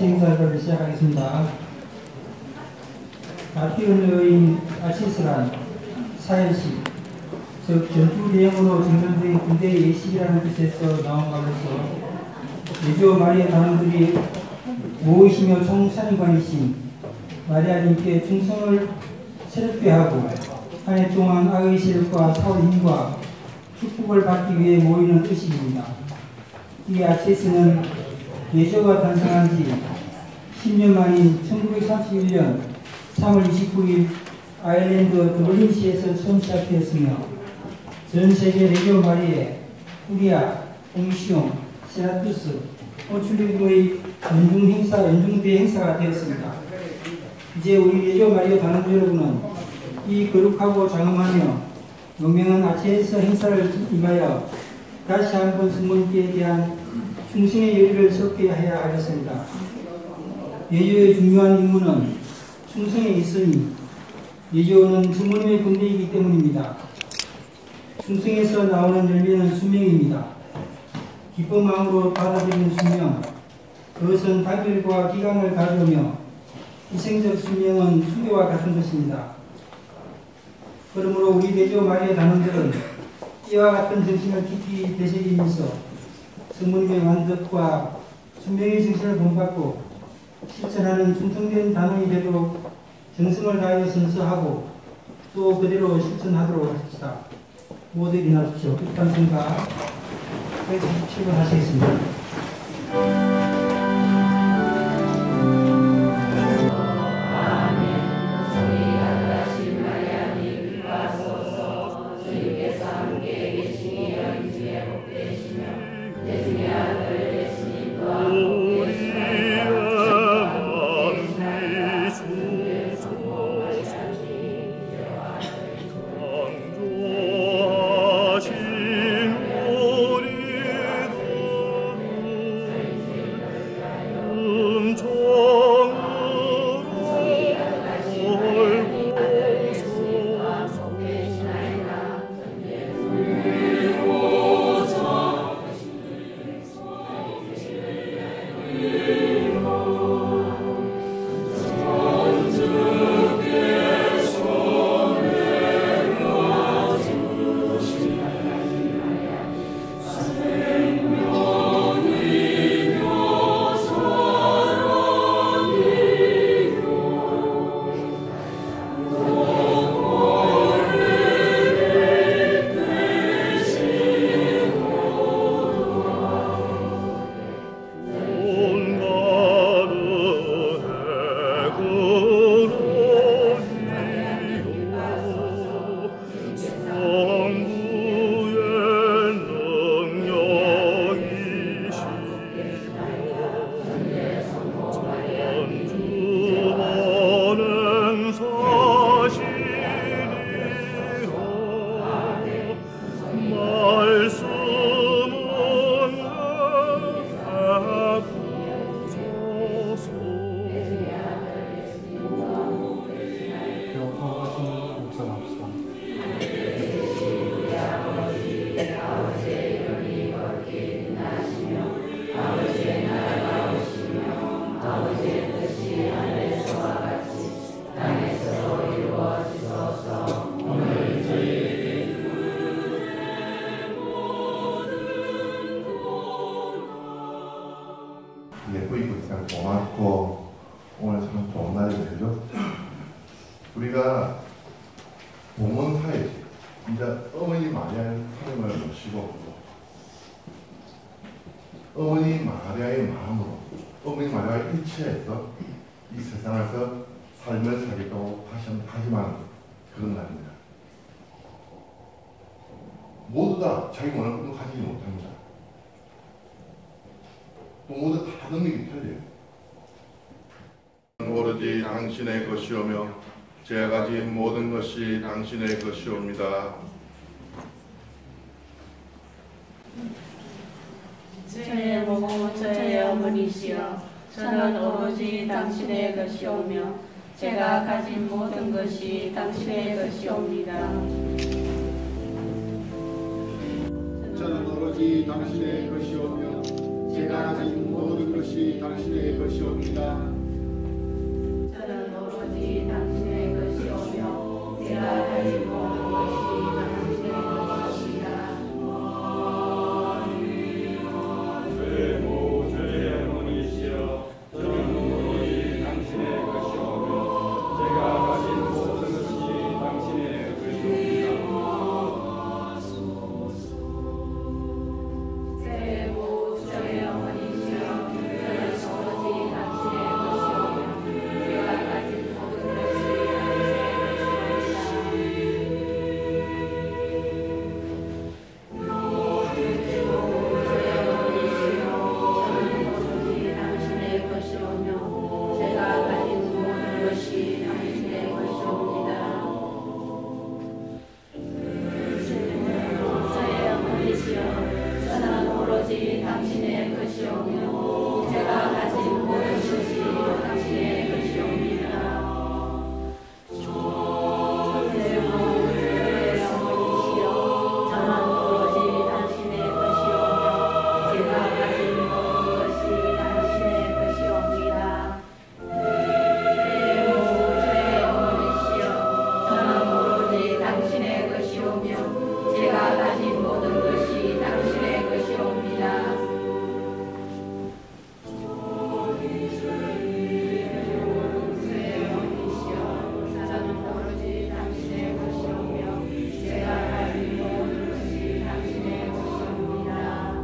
행사를 시작하겠습니다. 아티온 여인 아시스란 사연시, 즉 전투 대형으로 증전된 군대 예식이라는 뜻에서 나온 말로서 예조 마리아 단원들이 모이시며 총사령관이신 마리아님께 충성을 새롭게 하고 한 해 동안 악의 세력과 사울 힘과 축복을 받기 위해 모이는 뜻입니다. 이 아체스는 예조가 탄생한 지 10년 만인 1931년 3월 29일 아일랜드 더블린시에서 처음 시작되었으며 전 세계 레기오 마리에, 후리아, 옹시옹, 세라투스, 오출리그의 연중대 행사가 되었습니다. 이제 우리 레기오 마리아 단원들 여러분은 이 거룩하고 장엄하며 용맹한 아체스 행사를 임하여 다시 한번 성모님께 대한 충성의 열의를 섞게 해야 하겠습니다. 예조의 중요한 임무는 충성에 있으니 예조는 성모님의 군대이기 때문입니다. 충성에서 나오는 열매는 수명입니다. 기쁜 마음으로 받아들이는 수명, 그것은 단결과 기간을 가져오며 희생적 수명은 수교와 같은 것입니다. 그러므로 우리 레기오 마리아 단원들은 이와 같은 정신을 깊이 되새기면서 성모님의 완덕과 순명의 정신을 본받고 실천하는 충성된 단원이 되도록 정성을 다하여 선서하고 또 그대로 실천하도록 합시다. 모두 일어나십시오. 입단 생각 127번 하시겠습니다. 고맙고 오늘 참 좋은 날이죠, 그죠? 우리가 봉헌사에 이제 어머니 마리아의 하나님을 모시고 어머니 마리아의 마음으로 어머니 마리아의 일체에서 이 세상에서 삶을 살겠다고 하지만 그런 날입니다. 모두 다 자기 원하는 것도 가지지 못합니다. 또 모두 다 능력이 틀려요. 오로지 당신의 것이오며 제가 가진 모든 것이 당신의 것이옵니다. 저의 모고 저의 어머니시여, 저는 오로지 당신의 것이오며 제가 가진 모든 것이 당신의 것이옵니다. 저는 오로지 당신의 것이오며 제가 가진 모든 것이 당신의 것이옵니다. 저는 오로지 당신의 것이오며 제가 가진 모든 것이 당신의 것이옵니다. 죄모 죄의 어머니시여 저는 오로지 당신의 것이오며 제가 가진 모든 것이 당신의 것이옵니다. 죄모 저의 어머니시여 저는 오로지 당신의 것이오며 제가 가진 모든 것이 당신의 것이오며 제가 가진 모든 것이 당신의 것이옵니다. 저의 어머니시여 저는 오로지 당신의 것이오며 제가 가진 모든 것이 당신의 것이옵니다. 저의 어머니시여 저는 오로지 당신의 것이오며 제가 가진 모든 것이 당신의 것이옵니다. 저의 어머니시여 저는 오로지 당신의 것이오며 제가 가진 모든 것이 당신의 것이옵니다. 저의 어머니시여 저는 오로지 당신의 것이오며 제가 가진 모든 것이 당신의 것이옵니다.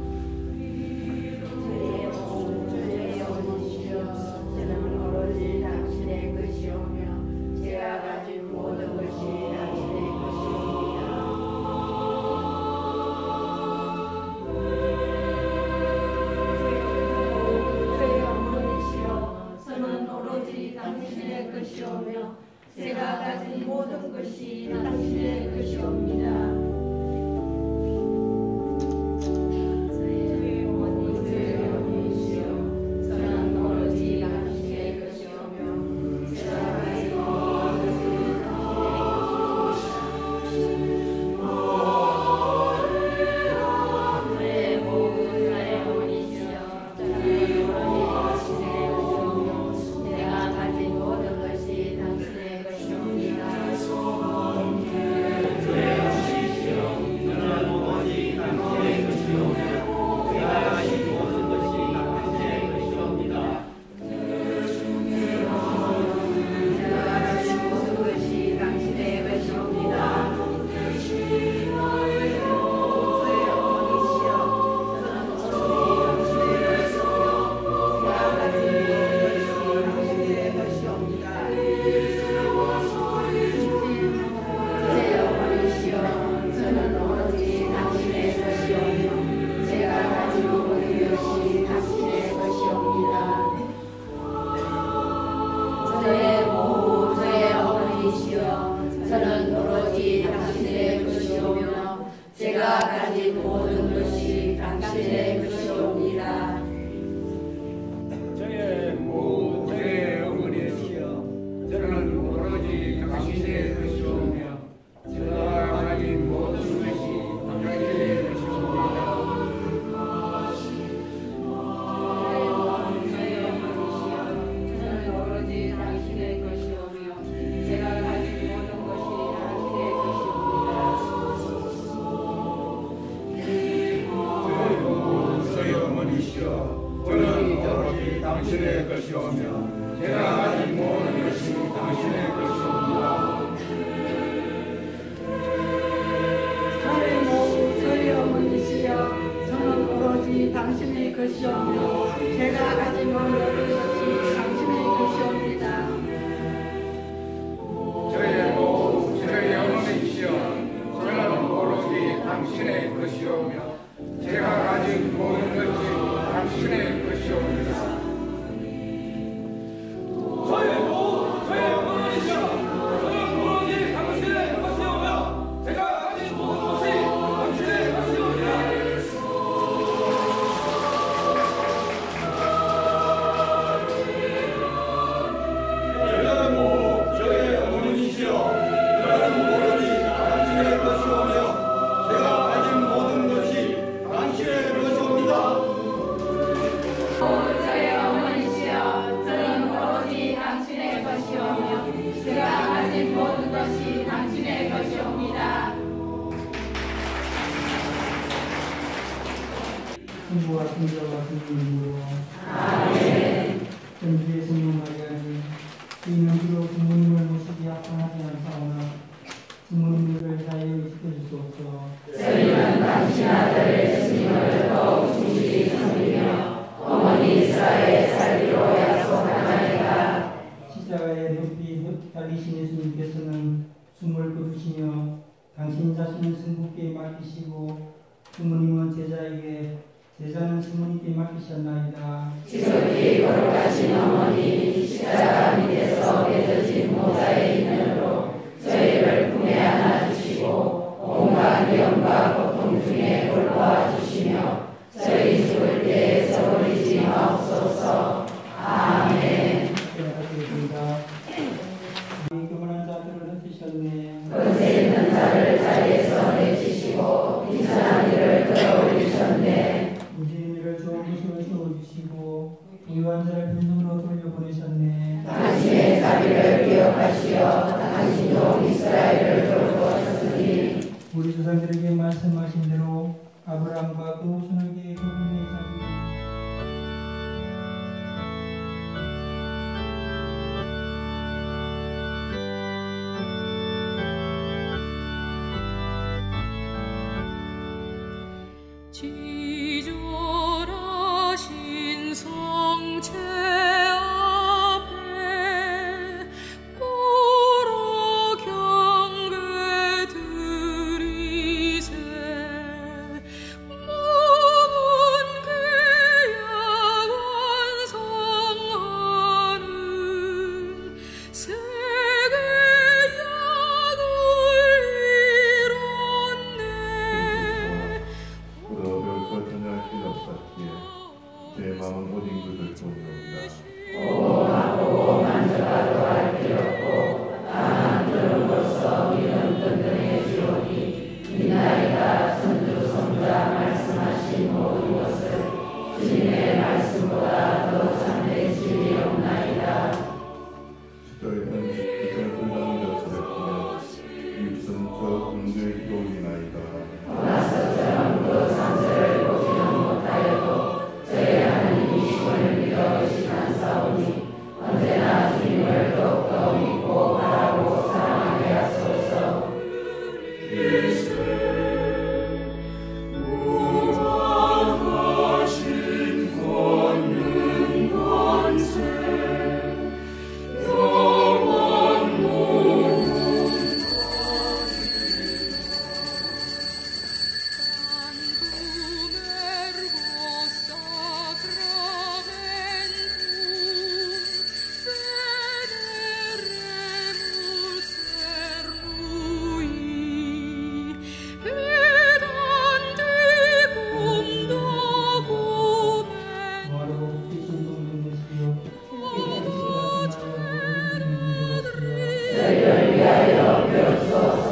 저의 어머니시여 저는 오로지 당신의 것이오며 제가 가진 모든 것이 당신의 것이옵니다. 저의 어머니시여 저는 오로지 당신의 것이오며 제가 가진 모든 것이 당신의 것이옵니다. 저의 어머니시여 저는 오로지 당신의 것이오며 제가 가진 모든 것이 저의 어머니시여 저는 오로지 당신의 것이오며 제가 가진 모든 것이 당신의 것이옵니다. 죄의 어머니시여 피와 성자와 성령으로 전주의 성령 마리아님 이는 비록 부모님을 모시기 합당하지 않사오나 부모님을 자유를 지켜주소서. 저희는 당신 아들 예수님을 더욱 충실히 섬기며 어머니 이스라엘 살기로 약속하나이다. 십자가에 높이 달리신 예수님께서는 숨을 거두시며 당신 자신은 승부께 맡기시고 부모님은 제자에게 제자는 부모님께 맡기셨나이다. 지극히 거룩하신 어머니 십자가 밑에서 맺어진 모자의 인연으로 저희를 품에 안아주시고 온갖 위험과 고통 중에 돌보아 주시며 저희 죽을 때에 저버리지 마옵소서. 아멘. 기도하겠습니다. 교만한 자들을 흩으셨네. 권세 있는 자를 자리에서 내치시고 비천한 이를 들어올리셨네. 무지미를 좋으심을 주시고 부유한 자를 빈손으로 돌려보내셨네. 당신의 자비를 기억하시어 당신 종 이스라엘을 돌보셨으니 우리 조상들에게 말씀하신 대로 아브라함과 그 후손에게 그분의 자비를 지존하신 성체 앞에 고로 경배 드리세. 몸은 그야 완성하는 세계 약을 이뤘네. 별거 전혀 할 필요 없었기에 제 마음은 오직 그들 뿐이옵니다. 보호하고 만져봐도 할 필요 없고 다만 들음으로써 믿음 든든해 주오니 이나이가 천주 성자 말씀하신 모든 것을 주님의 말씀보다 더 참된 진리 없나이다. 시도에는 이들 불당이 되었으며 이웃은 저 공주의 기록이나이다. 나서처럼 그 상세를 보지는 못하여도 저희 하나님이심을 믿어 의식한사오니 언제나 주님을 더욱더 믿고 바라고 사랑하게 하소서. 무한하신 권능 권세 영원 뭐하러 계신 동생 되시오. 깨끗이 하신 나라로 저희를 위하여 비옵소서.